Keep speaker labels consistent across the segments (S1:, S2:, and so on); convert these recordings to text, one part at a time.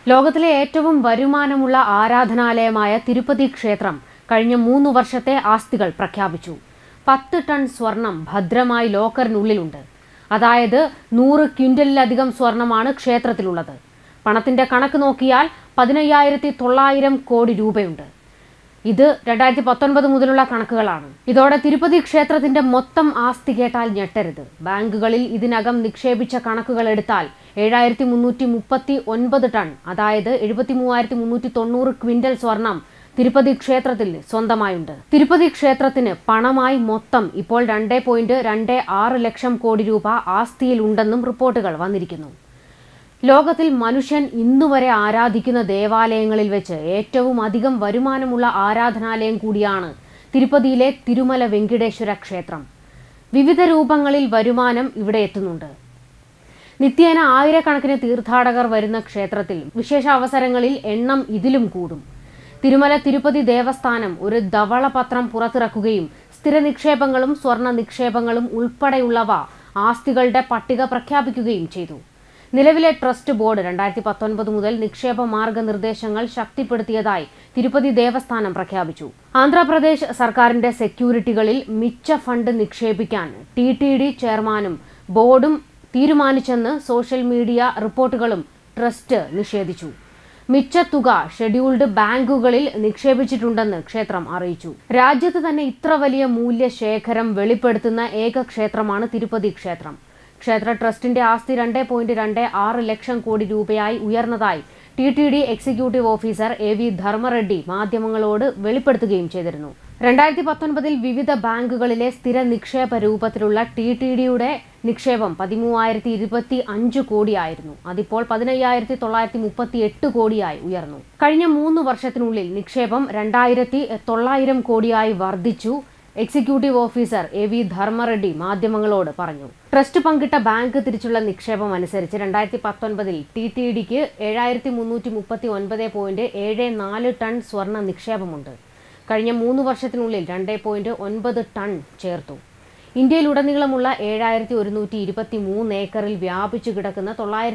S1: ലോകത്തിലെ ഏറ്റവും വരുമാനമുള്ള ആരാധനാലയമായ തിരുപ്പതി ക്ഷേത്രം കഴിഞ്ഞ 3 വർഷത്തെ ആസ്തികൾ പ്രഖ്യാപിച്ചു. 10 ടൺ സ്വർണം ഭദ്രമായി ലോക്കറിനുള്ളിലുണ്ട്. അതായത് 100 ക്വിന്റലിലധികം സ്വർണമാണ് ക്ഷേത്രത്തിലുള്ളത്. പണത്തിന്റെ കണക്ക് നോക്കിയാൽ 15,900 കോടി രൂപയുണ്ട്. ഇത് 2019 മുതലുള്ള കണക്കുകളാണ്. ഇതോടെ തിരുപ്പതി ക്ഷേത്രത്തിന്റെ മൊത്തം ആസ്തി കേട്ടാൽ ഞെട്ടരുത്. ബാങ്കുകളിൽ ഇതിനകം നിക്ഷേപിച്ച കണക്കുകൾ എടുത്താൽ 7,339 ടൺ, അതായത് 73,390 ക്വിന്റൽ സ്വർണം തിരുപ്പതി ക്ഷേത്രത്തിൽ സ്വന്തമായുണ്ട്. തിരുപ്പതി ക്ഷേത്രത്തിന് പണമായി മൊത്തം ഇപ്പോൾ 2.26 ലക്ഷം കോടി രൂപ ആസ്തിയിലുണ്ടെന്നും റിപ്പോർട്ടുകൾ വന്നിരിക്കുന്നു. ലോകത്തിൽ മനുഷ്യൻ ഇന്നുവരെ ആരാധിക്കുന്ന ദേവാലയങ്ങളിൽ വെച്ച് ഏറ്റവും അധികം വരുമാനമുള്ള ആരാധനാലയം കൂടിയാണ് തിരുപ്പതിയിലെ തിരുമല വെങ്കിടേശ്വര ക്ഷേത്രം. വിവിധ രൂപങ്ങളിൽ വരുമാനം ഇവിടെ എത്തുന്നുണ്ട്. നിത്യേന ആയിരക്കണക്കിന് തീർത്ഥാടകർ വരുന്ന ക്ഷേത്രത്തിൽ വിശേഷ അവസരങ്ങളിൽ എണ്ണം ഇതിലും കൂടും. തിരുമല തിരുപ്പതി ദേവസ്ഥാനം ഒരു ധവളപത്രം പുറത്തിറക്കുകയും സ്ഥിര നിക്ഷേപങ്ങളും സ്വർണ്ണ നിക്ഷേപങ്ങളും ഉൾപ്പെടെയുള്ളവ ആസ്തികളുടെ പട്ടിക പ്രഖ്യാപിക്കുകയും ചെയ്തു. നിലവിലെ ട്രസ്റ്റ് ബോർഡ് 2019 മുതൽ നിക്ഷേപ മാർഗനിർദ്ദേശങ്ങൾ ശക്തിപ്പെടുത്തിയതായി തിരുപ്പതി ദേവസ്ഥാനം പ്രഖ്യാപിച്ചു. ആന്ധ്രാപ്രദേശ് സർക്കാരിന്റെ സെക്യൂരിറ്റികളിൽ മിച്ച ഫണ്ട് നിക്ഷേപിക്കാൻ TTD ചെയർമാനും ബോർഡും തീരുമാനിച്ചെന്ന് സോഷ്യൽ മീഡിയ റിപ്പോർട്ടുകളും ട്രസ്റ്റ് നിഷേധിച്ചു. മിച്ച തുക ഷെഡ്യൂൾഡ് ബാങ്കുകളിൽ നിക്ഷേപിച്ചിട്ടുണ്ടെന്ന് ക്ഷേത്രം അറിയിച്ചു. രാജ്യത്ത് തന്നെ ഇത്ര വലിയ മൂല്യശേഖരം വെളിപ്പെടുത്തുന്ന ഏക ക്ഷേത്രമാണ് തിരുപ്പതി ക്ഷേത്രം. ക്ഷേത്ര ട്രസ്റ്റിന്റെ ആസ്തി 2.26 ലക്ഷം കോടി രൂപയായി ഉയർന്നതായി TTD executive officer AV Dharmareddy മാധ്യമങ്ങളോട് വെളിപ്പെടുത്തുകയും ചെയ്തിരുന്നു. 2019 വിവിധ ബാങ്കുകളിലെ സ്ഥിര നിക്ഷേപ രൂപത്തിലുള്ള TTDയുടെ നിക്ഷേപം 13,025 കോടിയായിരുന്നു. അതിപ്പോൾ 15,938 കോടിയായി ഉയർന്നു. കഴിഞ്ഞ 3 വർഷത്തിനുള്ളിൽ നിക്ഷേപം 2,900 കോടിയായി വർദ്ധിച്ചു. എക്സിക്യൂട്ടീവ് ഓഫീസർ AV ധർമ്മറെഡ്ഡി മാധ്യമങ്ങളോട് പറഞ്ഞു. ട്രസ്റ്റ് പങ്കിട്ട ബാങ്ക് തിരിച്ചുള്ള നിക്ഷേപം അനുസരിച്ച് 2019 TTDക്ക് 7,339.74 ടൺ സ്വർണ്ണ നിക്ഷേപമുണ്ട്. കഴിഞ്ഞ 3 വർഷത്തിനുള്ളിൽ 2.9 ടൺ ചേർത്തു. ഇന്ത്യയിലുടനീളമുള്ള 7,123 ഏക്കറിൽ വ്യാപിച്ചു കിടക്കുന്ന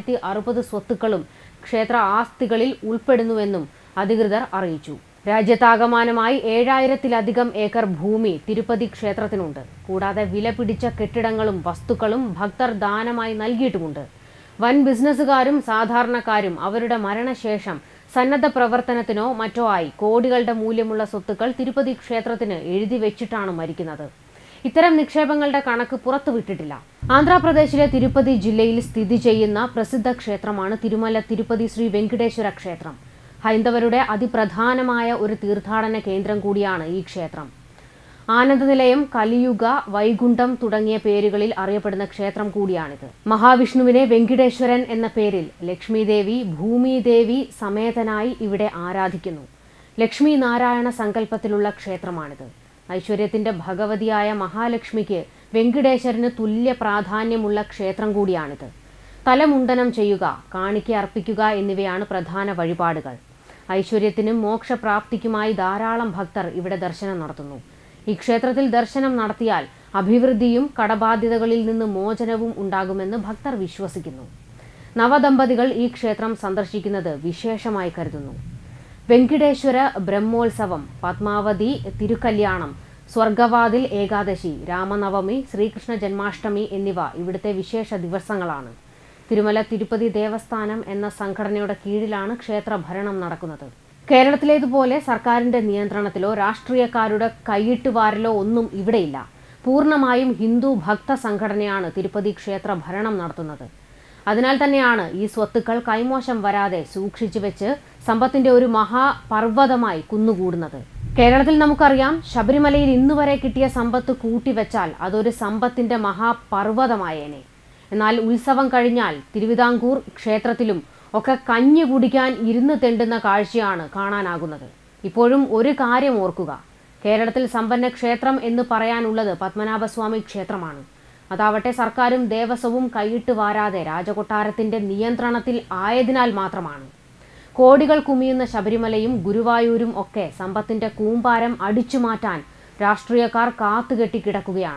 S1: 960 സ്വത്തുക്കളും ക്ഷേത്ര ആസ്തികളിൽ ഉൾപ്പെടുന്നുവെന്നും അധികൃതർ അറിയിച്ചു. രാജ്യത്താകമാനമായി 7,000-ലധികം ഏക്കർ ഭൂമി തിരുപ്പതി ക്ഷേത്രത്തിനുണ്ട്. കൂടാതെ വിലപിടിച്ച കെട്ടിടങ്ങളും വസ്തുക്കളും ഭക്തർ ദാനമായി നൽകിയിട്ടുമുണ്ട്. വൻ ബിസിനസ്സുകാരും സാധാരണക്കാരും അവരുടെ മരണശേഷം സന്നദ്ധ പ്രവർത്തനത്തിനോ മറ്റോ ആയി കോടികളുടെ മൂല്യമുള്ള സ്വത്തുക്കൾ തിരുപ്പതി ക്ഷേത്രത്തിന് എഴുതി വെച്ചിട്ടാണ് മരിക്കുന്നത്. ഇത്തരം നിക്ഷേപങ്ങളുടെ കണക്ക് പുറത്തുവിട്ടിട്ടില്ല. ആന്ധ്രാപ്രദേശിലെ തിരുപ്പതി ജില്ലയിൽ സ്ഥിതി ചെയ്യുന്ന പ്രസിദ്ധ ക്ഷേത്രമാണ് തിരുമല തിരുപ്പതി ശ്രീ വെങ്കിടേശ്വര ക്ഷേത്രം. ഹൈന്ദവരുടെ അതിപ്രധാനമായ ഒരു തീർത്ഥാടന കേന്ദ്രം കൂടിയാണ് ഈ ക്ഷേത്രം. ആനന്ദനിലയം, കലിയുഗ, വൈകുണ്ഠം തുടങ്ങിയ പേരുകളിൽ അറിയപ്പെടുന്ന ക്ഷേത്രം കൂടിയാണിത്. മഹാവിഷ്ണുവിനെ വെങ്കിടേശ്വരൻ എന്ന പേരിൽ ലക്ഷ്മീദേവി, ഭൂമിദേവി സമേതനായി ഇവിടെ ആരാധിക്കുന്നു. ലക്ഷ്മി നാരായണ സങ്കല്പത്തിലുള്ള ക്ഷേത്രമാണിത്. ഐശ്വര്യത്തിന്റെ ഭഗവതിയായ മഹാലക്ഷ്മിക്ക് വെങ്കിടേശ്വരന് തുല്യ പ്രാധാന്യമുള്ള ക്ഷേത്രം കൂടിയാണിത്. തലമുണ്ടനം ചെയ്യുക, കാണിക്ക അർപ്പിക്കുക എന്നിവയാണ് പ്രധാന വഴിപാടുകൾ. ഐശ്വര്യത്തിനും മോക്ഷപ്രാപ്തിക്കുമായി ധാരാളം ഭക്തർ ഇവിടെ ദർശനം നടത്തുന്നു. ഈ ക്ഷേത്രത്തിൽ ദർശനം നടത്തിയാൽ അഭിവൃദ്ധിയും കടബാധ്യതകളിൽ നിന്ന് മോചനവും ഉണ്ടാകുമെന്ന് ഭക്തർ വിശ്വസിക്കുന്നു. നവദമ്പതികൾ ഈ ക്ഷേത്രം സന്ദർശിക്കുന്നത് വിശേഷമായി കരുതുന്നു. വെങ്കിടേശ്വര ബ്രഹ്മോത്സവം, പത്മാവതി തിരുക്കല്യാണം, സ്വർഗവാതിൽ ഏകാദശി, രാമനവമി, ശ്രീകൃഷ്ണ ജന്മാഷ്ടമി എന്നിവ ഇവിടുത്തെ വിശേഷ ദിവസങ്ങളാണ്. തിരുമല തിരുപ്പതി ദേവസ്ഥാനം എന്ന സംഘടനയുടെ കീഴിലാണ് ക്ഷേത്ര ഭരണം നടക്കുന്നത്. കേരളത്തിലേതുപോലെ സർക്കാരിന്റെ നിയന്ത്രണത്തിലോ രാഷ്ട്രീയക്കാരുടെ കൈയിട്ടുവാരലോ ഒന്നും ഇവിടെയില്ല. പൂർണ്ണമായും ഹിന്ദു ഭക്ത സംഘടനയാണ് തിരുപ്പതി ക്ഷേത്ര ഭരണം നടത്തുന്നത്. അതിനാൽ തന്നെയാണ് ഈ സ്വത്തുക്കൾ കൈമോശം വരാതെ സൂക്ഷിച്ചു വെച്ച് സമ്പത്തിന്റെ ഒരു മഹാപർവ്വതമായി കുന്നുകൂടുന്നത്. കേരളത്തിൽ നമുക്കറിയാം, ശബരിമലയിൽ ഇന്നുവരെ കിട്ടിയ സമ്പത്ത് കൂട്ടിവെച്ചാൽ അതൊരു സമ്പത്തിന്റെ മഹാപർവ്വതമായേനെ. എന്നാൽ ഉത്സവം കഴിഞ്ഞാൽ തിരുവിതാംകൂർ ക്ഷേത്രത്തിലും ഒക്കെ കഞ്ഞി കുടിക്കാൻ ഇരുന്ന് തെണ്ടുന്ന കാഴ്ചയാണ് കാണാനാകുന്നത്. ഇപ്പോഴും ഒരു കാര്യം ഓർക്കുക, കേരളത്തിൽ സമ്പന്ന ക്ഷേത്രം എന്ന് പറയാനുള്ളത് പത്മനാഭസ്വാമി ക്ഷേത്രമാണ്. അതാവട്ടെ സർക്കാരും ദേവസ്വവും കൈയിട്ട് വാരാതെ രാജകൊട്ടാരത്തിന്റെ നിയന്ത്രണത്തിൽ ആയതിനാൽ മാത്രമാണ്. കോടികൾ കുമിയുന്ന ശബരിമലയും ഗുരുവായൂരും ഒക്കെ സമ്പത്തിന്റെ കൂമ്പാരം അടിച്ചു മാറ്റാൻ രാഷ്ട്രീയക്കാർ കാത്തുകെട്ടി കിടക്കുകയാണ്.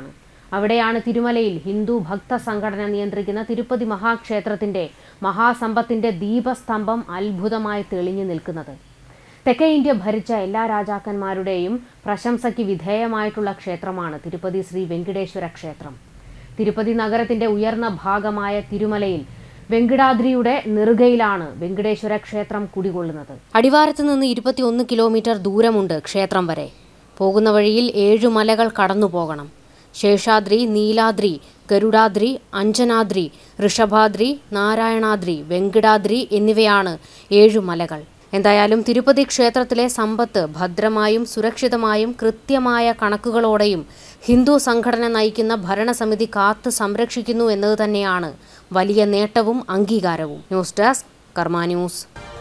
S1: അവിടെയാണ് തിരുമലയിൽ ഹിന്ദു ഭക്ത സംഘടന നിയന്ത്രിക്കുന്ന തിരുപ്പതി മഹാക്ഷേത്രത്തിന്റെ മഹാസമ്പത്തിന്റെ ദീപസ്തംഭം അത്ഭുതമായി തെളിഞ്ഞു നിൽക്കുന്നത്. തെക്കേ ഇന്ത്യ ഭരിച്ച എല്ലാ രാജാക്കന്മാരുടെയും പ്രശംസയ്ക്ക് വിധേയമായിട്ടുള്ള ക്ഷേത്രമാണ് തിരുപ്പതി ശ്രീ വെങ്കിടേശ്വര ക്ഷേത്രം. തിരുപ്പതി നഗരത്തിന്റെ ഉയർന്ന ഭാഗമായ തിരുമലയിൽ വെങ്കിടാദ്രിയുടെ നെറുകയിലാണ് വെങ്കിടേശ്വര ക്ഷേത്രം കുടികൊള്ളുന്നത്. അടിവാരത്ത് നിന്ന് 21 കിലോമീറ്റർ ദൂരമുണ്ട് ക്ഷേത്രം വരെ. പോകുന്ന വഴിയിൽ 7 മലകൾ കടന്നു പോകണം. ശേഷാദ്രി, നീലാദ്രി, ഗരുഡാദ്രി, അഞ്ജനാദ്രി, ഋഷഭാദ്രി, നാരായണാദ്രി, വെങ്കിടാദ്രി എന്നിവയാണ് 7 മലകൾ. എന്തായാലും തിരുപ്പതി ക്ഷേത്രത്തിലെ സമ്പത്ത് ഭദ്രമായും സുരക്ഷിതമായും കൃത്യമായ കണക്കുകളോടെയും ഹിന്ദു സംഘടന നയിക്കുന്ന ഭരണസമിതി കാത്ത് സംരക്ഷിക്കുന്നു എന്നത് തന്നെയാണ് വലിയ നേട്ടവും അംഗീകാരവും. News desk Karma news.